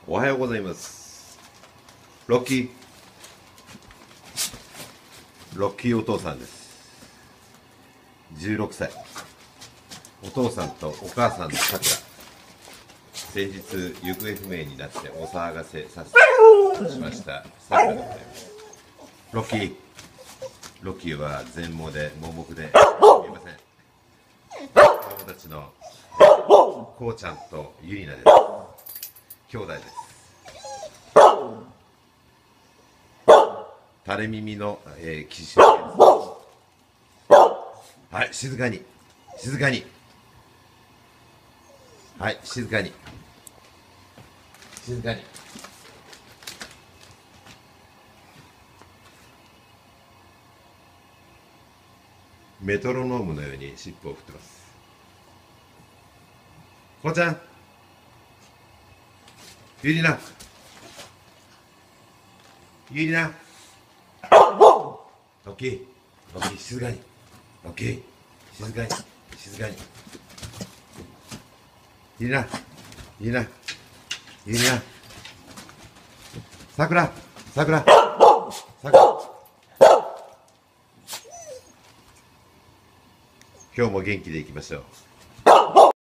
おはようございます。ロッキーお父さんです。16歳。お父さんとお母さんのさくら。先日行方不明になってお騒がせさせてしましたさくらでございます。ロッキーは全盲で盲目で見えません。子供たちのこうちゃんとゆりなです。兄弟です。垂れ耳の、騎士です。はい、静かに。はい、静かに。メトロノームのように尻尾を振ってます。こうちゃん、ゆりな、ロッキー、静かに。ゆりな、さくら。今日も元気でいきましょう。